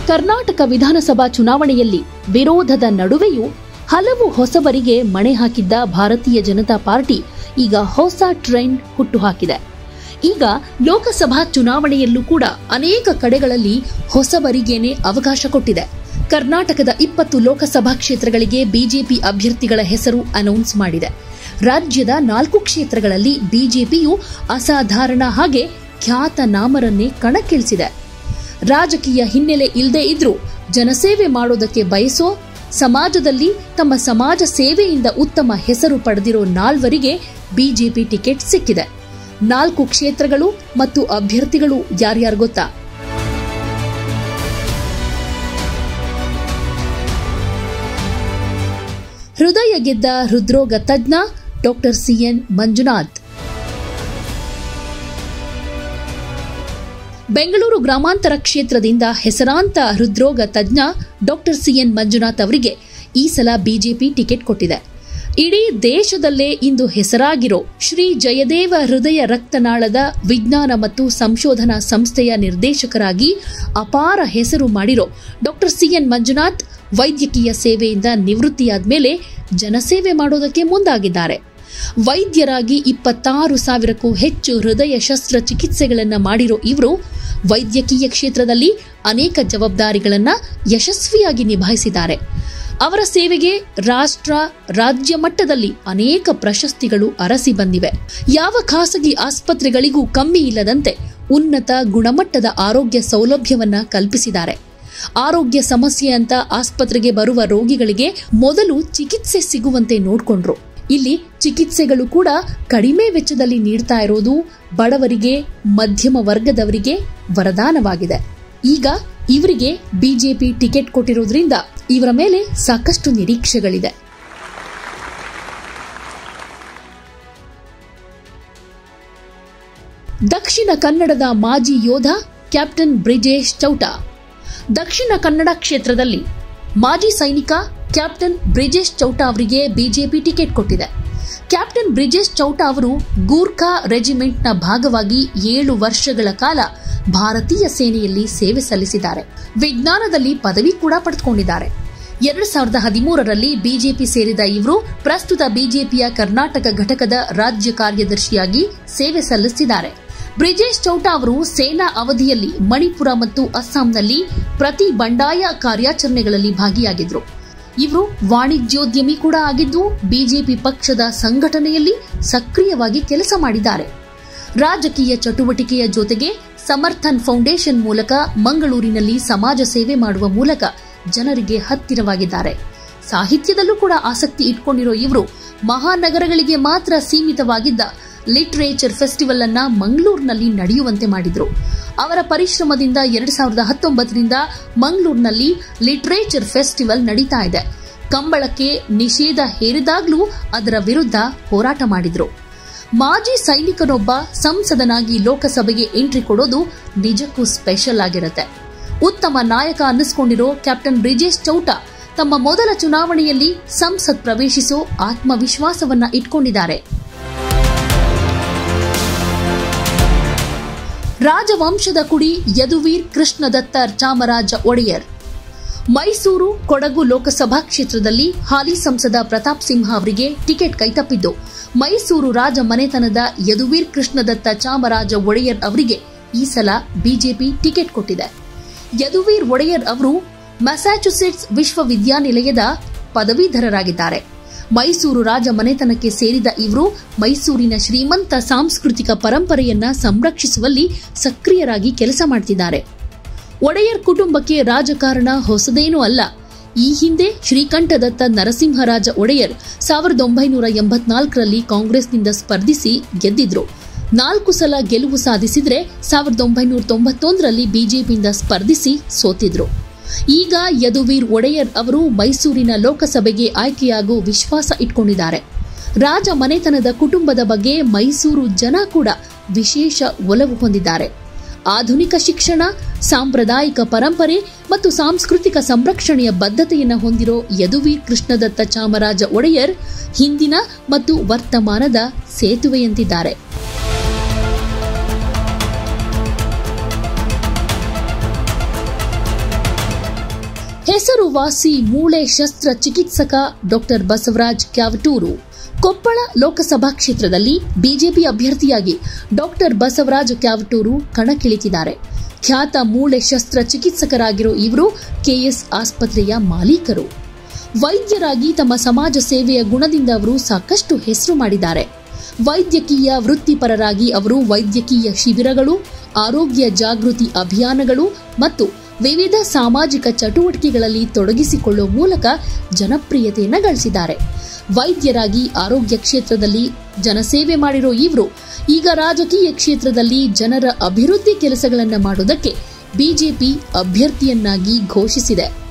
ಕರ್ನಾಟಕ ವಿಧಾನಸಭಾ ಚುನಾವಣೆಯಲ್ಲಿ ವಿರೋಧದ ನಡುವೆಯೂ ಹಲವು ಹೊಸಬರಿಗೆ ಮಣೆ ಹಾಕಿದ್ದ ಭಾರತೀಯ ಜನತಾ ಪಾರ್ಟಿ ಈಗ ಹೊಸ ಟ್ರೆಂಡ್ ಹುಟ್ಟುಹಾಕಿದೆ. ಈಗ ಲೋಕಸಭಾ ಚುನಾವಣೆಯಲ್ಲೂ ಕೂಡ ಅನೇಕ ಕಡೆಗಳಲ್ಲಿ ಹೊಸಬರಿಗೇನೆ ಅವಕಾಶ ಕೊಟ್ಟಿದೆ. ಕರ್ನಾಟಕದ 20 ಲೋಕಸಭಾ ಕ್ಷೇತ್ರಗಳಿಗೆ ಬಿಜೆಪಿ ಅಭ್ಯರ್ಥಿಗಳ ಹೆಸರು ಅನೌನ್ಸ್ ಮಾಡಿದೆ. ರಾಜ್ಯದ 4 ಕ್ಷೇತ್ರಗಳಲ್ಲಿ ಬಿಜೆಪಿಯು ಅಸಾಧಾರಣ ಹಾಗೆ ಖ್ಯಾತನಾಮರನ್ನೇ ಕಣಕ್ಕಿಳಿಸಿದೆ. ರಾಜಕೀಯ ಹಿನ್ನೆಲೆ ಇಲ್ಲದೆ ಇದ್ರೂ ಜನಸೇವೆ ಮಾಡೋದಕ್ಕೆ ಬಯಸೋ, ಸಮಾಜದಲ್ಲಿ ತಮ್ಮ ಸಮಾಜ ಸೇವೆಯಿಂದ ಉತ್ತಮ ಹೆಸರು ಪಡೆದಿರೋ 4ವರಿಗೆ ಬಿಜೆಪಿ ಟಿಕೆಟ್ ಸಿಕ್ಕಿದೆ. 4 ಕ್ಷೇತ್ರಗಳು ಮತ್ತು ಅಭ್ಯರ್ಥಿಗಳು ಯಾರ್ಯಾರು ಗೊತ್ತಾ? ಹೃದಯ ಗೆದ್ದ ಹೃದ್ರೋಗ ತಜ್ಞ ಡಾಕ್ಟರ್ ಸಿಎನ್ ಮಂಜುನಾಥ್. ಬೆಂಗಳೂರು ಗ್ರಾಮಾಂತರ ಕ್ಷೇತ್ರದಿಂದ ಹೆಸರಾಂತ ಹೃದ್ರೋಗ ತಜ್ಞ ಡಾಕ್ಟರ್ ಸಿಎನ್ ಮಂಜುನಾಥ್ ಅವರಿಗೆ ಈ ಸಲ ಬಿಜೆಪಿ ಟಿಕೆಟ್ ಕೊಟ್ಟಿದೆ. ಇಡೀ ದೇಶದಲ್ಲೇ ಇಂದು ಹೆಸರಾಗಿರೋ ಶ್ರೀ ಜಯದೇವ ಹೃದಯ ರಕ್ತನಾಳದ ವಿಜ್ಞಾನ ಮತ್ತು ಸಂಶೋಧನಾ ಸಂಸ್ಥೆಯ ನಿರ್ದೇಶಕರಾಗಿ ಅಪಾರ ಹೆಸರು ಮಾಡಿರೋ ಡಾಕ್ಟರ್ ಸಿಎನ್ ಮಂಜುನಾಥ್ ವೈದ್ಯಕೀಯ ಸೇವೆಯಿಂದ ನಿವೃತ್ತಿಯಾದ ಮೇಲೆ ಜನಸೇವೆ ಮಾಡೋದಕ್ಕೆ ಮುಂದಾಗಿದ್ದಾರೆ. ವೈದ್ಯರಾಗಿ 26,000ಕ್ಕೂ ಹೆಚ್ಚು ಹೃದಯ ಶಸ್ತ್ರಚಿಕಿತ್ಸೆಗಳನ್ನು ಮಾಡಿರೋ ಇವರು ವೈದ್ಯಕೀಯ ಕ್ಷೇತ್ರದಲ್ಲಿ ಅನೇಕ ಜವಾಬ್ದಾರಿಗಳನ್ನು ಯಶಸ್ವಿಯಾಗಿ ನಿಭಾಯಿಸಿದ್ದಾರೆ. ಅವರ ಸೇವೆಗೆ ರಾಷ್ಟ್ರ, ರಾಜ್ಯ ಮಟ್ಟದಲ್ಲಿ ಅನೇಕ ಪ್ರಶಸ್ತಿಗಳು ಅರಸಿ ಬಂದಿವೆ. ಯಾವ ಖಾಸಗಿ ಆಸ್ಪತ್ರೆಗಳಿಗೂ ಕಮ್ಮಿ ಇಲ್ಲದಂತೆ ಉನ್ನತ ಗುಣಮಟ್ಟದ ಆರೋಗ್ಯ ಸೌಲಭ್ಯವನ್ನ ಕಲ್ಪಿಸಿದ್ದಾರೆ. ಆರೋಗ್ಯ ಸಮಸ್ಯೆ ಅಂತ ಆಸ್ಪತ್ರೆಗೆ ಬರುವ ರೋಗಿಗಳಿಗೆ ಮೊದಲು ಚಿಕಿತ್ಸೆ ಸಿಗುವಂತೆ ನೋಡಿಕೊಂಡ್ರು. ಇಲ್ಲಿ ಚಿಕಿತ್ಸೆಗಳು ಕೂಡ ಕಡಿಮೆ ವೆಚ್ಚದಲ್ಲಿ ನೀಡ್ತಾ ಇರೋದು ಬಡವರಿಗೆ, ಮಧ್ಯಮ ವರ್ಗದವರಿಗೆ ವರದಾನವಾಗಿದೆ. ಈಗ ಇವರಿಗೆ ಬಿಜೆಪಿ ಟಿಕೆಟ್ ಕೊಟ್ಟಿರೋದ್ರಿಂದ ಇವರ ಮೇಲೆ ಸಾಕಷ್ಟು ನಿರೀಕ್ಷೆಗಳಿದೆ. ದಕ್ಷಿಣ ಕನ್ನಡದ ಮಾಜಿ ಯೋಧ ಕ್ಯಾಪ್ಟನ್ ಬ್ರಿಜೇಶ್ ಚೌಟಾ. ದಕ್ಷಿಣ ಕನ್ನಡ ಕ್ಷೇತ್ರದಲ್ಲಿ ಮಾಜಿ ಸೈನಿಕ ಕ್ಯಾಪ್ಟನ್ ಬ್ರಿಜೇಶ್ ಚೌಟಾ ಅವರಿಗೆ ಬಿಜೆಪಿ ಟಿಕೆಟ್ ಕೊಟ್ಟಿದೆ. ಕ್ಯಾಪ್ಟನ್ ಬ್ರಿಜೇಶ್ ಚೌಟಾ ಅವರು ಗೂರ್ಖಾ ರೆಜಿಮೆಂಟ್ನ ಭಾಗವಾಗಿ 7 ವರ್ಷಗಳ ಕಾಲ ಭಾರತೀಯ ಸೇನೆಯಲ್ಲಿ ಸೇವೆ ಸಲ್ಲಿಸಿದ್ದಾರೆ. ವಿಜ್ಞಾನದಲ್ಲಿ ಪದವಿ ಕೂಡ ಪಡೆದುಕೊಂಡಿದ್ದಾರೆ. 2013ರಲ್ಲಿ ಬಿಜೆಪಿ ಸೇರಿದ ಇವರು ಪ್ರಸ್ತುತ ಬಿಜೆಪಿಯ ಕರ್ನಾಟಕ ಘಟಕದ ರಾಜ್ಯ ಕಾರ್ಯದರ್ಶಿಯಾಗಿ ಸೇವೆ ಸಲ್ಲಿಸಿದ್ದಾರೆ. ಬ್ರಿಜೇಶ್ ಚೌಟಾ ಅವರು ಸೇನಾ ಅವಧಿಯಲ್ಲಿ ಮಣಿಪುರ ಮತ್ತು ಅಸ್ಸಾಂನಲ್ಲಿ ಪ್ರತಿ ಬಂಡಾಯ ಕಾರ್ಯಾಚರಣೆಗಳಲ್ಲಿ ಭಾಗಿಯಾಗಿದ್ದರು. ಇವರು ವಾಣಿಜ್ಯೋದ್ಯಮಿ ಕೂಡ ಆಗಿದ್ದು ಬಿಜೆಪಿ ಪಕ್ಷದ ಸಂಘಟನೆಯಲ್ಲಿ ಸಕ್ರಿಯವಾಗಿ ಕೆಲಸ ಮಾಡಿದ್ದಾರೆ. ರಾಜಕೀಯ ಚಟುವಟಿಕೆಯ ಜೊತೆಗೆ ಸಮರ್ಥನ್ ಫೌಂಡೇಶನ್ ಮೂಲಕ ಮಂಗಳೂರಿನಲ್ಲಿ ಸಮಾಜ ಸೇವೆ ಮಾಡುವ ಮೂಲಕ ಜನರಿಗೆ ಹತ್ತಿರವಾಗಿದ್ದಾರೆ. ಸಾಹಿತ್ಯದಲ್ಲೂ ಕೂಡ ಆಸಕ್ತಿ ಇಟ್ಕೊಂಡಿರೋ ಇವರು ಮಹಾನಗರಗಳಿಗೆ ಮಾತ್ರ ಸೀಮಿತವಾಗಿದ್ದ ಲಿಟರೇಚರ್ ಫೆಸ್ಟಿವಲ್ ಅನ್ನ ಮಂಗಳೂರಿನಲ್ಲಿ ನಡೆಯುವಂತೆ ಮಾಡಿದ್ರು. ಅವರ ಪರಿಶ್ರಮದಿಂದ 2019ರಿಂದ ಮಂಗಳೂರಿನಲ್ಲಿ ಲಿಟರೇಚರ್ ಫೆಸ್ಟಿವಲ್ ನಡೀತಾ ಇದೆ. ಕಂಬಳಕ್ಕೆ ನಿಷೇಧ ಹೇರಿದಾಗ್ಲೂ ಅದರ ವಿರುದ್ಧ ಹೋರಾಟ ಮಾಡಿದ್ರು. ಮಾಜಿ ಸೈನಿಕನೊಬ್ಬ ಸಂಸದನಾಗಿ ಲೋಕಸಭೆಗೆ ಎಂಟ್ರಿ ಕೊಡೋದು ನಿಜಕ್ಕೂ ಸ್ಪೆಷಲ್ ಆಗಿರುತ್ತೆ. ಉತ್ತಮ ನಾಯಕ ಅನ್ನಿಸಿಕೊಂಡಿರೋ ಕ್ಯಾಪ್ಟನ್ ಬ್ರಿಜೇಶ್ ಚೌಟಾ ತಮ್ಮ ಮೊದಲ ಚುನಾವಣೆಯಲ್ಲಿ ಸಂಸತ್ ಪ್ರವೇಶಿಸೋ ಆತ್ಮವಿಶ್ವಾಸವನ್ನ ಇಟ್ಕೊಂಡಿದ್ದಾರೆ. ರಾಜವಂಶದ ಕುಡಿ ಯದುವೀರ್ ಕೃಷ್ಣದತ್ತ ಚಾಮರಾಜ ಒಡೆಯರ್. ಮೈಸೂರು, ಕೊಡಗು ಲೋಕಸಭಾ ಕ್ಷೇತ್ರದಲ್ಲಿ ಹಾಲಿ ಸಂಸದ ಪ್ರತಾಪ್ ಸಿಂಹ ಅವರಿಗೆ ಟಿಕೆಟ್ ಕೈತಪ್ಪಿದ್ದು, ಮೈಸೂರು ರಾಜ ಮನೆತನದ ಯದುವೀರ್ ಕೃಷ್ಣದತ್ತ ಚಾಮರಾಜ ಒಡೆಯರ್ ಅವರಿಗೆ ಈ ಸಲ ಬಿಜೆಪಿ ಟಿಕೆಟ್ ಕೊಟ್ಟಿದೆ. ಯದುವೀರ್ ಒಡೆಯರ್ ಅವರು ಮ್ಯಾಸಾಚುಸೆಟ್ಸ್ ವಿಶ್ವವಿದ್ಯಾನಿಲಯದ ಪದವೀಧರರಾಗಿದ್ದಾರೆ. ಮೈಸೂರು ರಾಜ ಮನೆತನಕ್ಕೆ ಸೇರಿದ ಇವರು ಮೈಸೂರಿನ ಶ್ರೀಮಂತ ಸಾಂಸ್ಕೃತಿಕ ಪರಂಪರೆಯನ್ನ ಸಂರಕ್ಷಿಸುವಲ್ಲಿ ಸಕ್ರಿಯರಾಗಿ ಕೆಲಸ ಮಾಡುತ್ತಿದ್ದಾರೆ. ಒಡೆಯರ್ ಕುಟುಂಬಕ್ಕೆ ರಾಜಕಾರಣ ಹೊಸದೇನೂ ಅಲ್ಲ. ಈ ಹಿಂದೆ ಶ್ರೀಕಂಠದತ್ತ ನರಸಿಂಹರಾಜ ಒಡೆಯರ್ 1984ರಲ್ಲಿ ಕಾಂಗ್ರೆಸ್ನಿಂದ ಸ್ಪರ್ಧಿಸಿ ಗೆದ್ದಿದ್ರು. 4 ಸಲ ಗೆಲುವು ಸಾಧಿಸಿದ್ರೆ 1991ರಲ್ಲಿ ಬಿಜೆಪಿಯಿಂದ ಸ್ಪರ್ಧಿಸಿ ಸೋತಿದ್ರು. ಈಗ ಯದುವೀರ್ ಒಡೆಯರ್ ಅವರು ಮೈಸೂರಿನ ಲೋಕಸಭೆಗೆ ಆಯ್ಕೆಯಾಗುವ ವಿಶ್ವಾಸ ಇಟ್ಕೊಂಡಿದ್ದಾರೆ. ರಾಜ ಮನೆತನದ ಕುಟುಂಬದ ಬಗ್ಗೆ ಮೈಸೂರು ಜನ ಕೂಡ ವಿಶೇಷ ಒಲವು ಹೊಂದಿದ್ದಾರೆ. ಆಧುನಿಕ ಶಿಕ್ಷಣ, ಸಾಂಪ್ರದಾಯಿಕ ಪರಂಪರೆ ಮತ್ತು ಸಾಂಸ್ಕೃತಿಕ ಸಂರಕ್ಷಣೆಯ ಬದ್ಧತೆಯನ್ನು ಹೊಂದಿರೋ ಯದುವೀರ್ ಕೃಷ್ಣದತ್ತ ಚಾಮರಾಜ ಒಡೆಯರ್ ಹಿಂದಿನ ಮತ್ತು ವರ್ತಮಾನದ ಸೇತುವೆಯಂತಿದ್ದಾರೆ. ಹೆಸರುವಾಸಿ ಮೂಳೆ ಶಸ್ತ್ರಚಿಕಿತ್ಸಕ ಡಾಕ್ಟರ್ ಬಸವರಾಜ್ ಕ್ಯಾವಟೂರು ಕೊಪ್ಪಳ ಲೋಕಸಭಾ ಕ್ಷೇತ್ರದಲ್ಲಿ ಬಿಜೆಪಿ ಅಭ್ಯರ್ಥಿಯಾಗಿ ಡಾಕ್ಟರ್ ಬಸವರಾಜ್ ಕ್ಯಾವಟೂರು ಕಣಕ್ಕಿಳಿತಿದ್ದಾರೆ. ಖ್ಯಾತ ಮೂಳೆ ಶಸ್ತ್ರಚಿಕಿತ್ಸಕರಾಗಿರೋ ಇವರು ಕೆಎಸ್ ಆಸ್ಪತ್ರೆಯ ಮಾಲೀಕರು. ವೈದ್ಯರಾಗಿ ತಮ್ಮ ಸಮಾಜ ಸೇವೆಯ ಗುಣದಿಂದ ಅವರು ಸಾಕಷ್ಟು ಹೆಸರು ಮಾಡಿದ್ದಾರೆ. ವೈದ್ಯಕೀಯ ವೃತ್ತಿಪರರಾಗಿ ಅವರು ವೈದ್ಯಕೀಯ ಶಿಬಿರಗಳು, ಆರೋಗ್ಯ ಜಾಗೃತಿ ಅಭಿಯಾನಗಳು ಮತ್ತು ವಿವಿಧ ಸಾಮಾಜಿಕ ಚಟುವಟಿಕೆಗಳಲ್ಲಿ ತೊಡಗಿಸಿಕೊಳ್ಳುವ ಮೂಲಕ ಜನಪ್ರಿಯತೆಯನ್ನು ಗಳಿಸಿದ್ದಾರೆ. ವೈದ್ಯರಾಗಿ ಆರೋಗ್ಯ ಕ್ಷೇತ್ರದಲ್ಲಿ ಜನಸೇವೆ ಮಾಡಿರೋ ಇವರು ಈಗ ರಾಜಕೀಯ ಕ್ಷೇತ್ರದಲ್ಲಿ ಜನರ ಅಭಿವೃದ್ಧಿ ಕೆಲಸಗಳನ್ನು ಮಾಡುವುದಕ್ಕೆ ಬಿಜೆಪಿ ಅಭ್ಯರ್ಥಿಯನ್ನಾಗಿ ಘೋಷಿಸಿದೆ.